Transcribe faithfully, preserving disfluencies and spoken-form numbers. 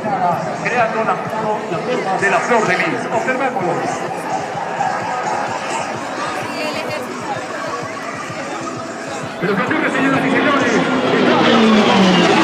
creando la forma de la flor de lis. Observémoslo. Pero señoras y señores,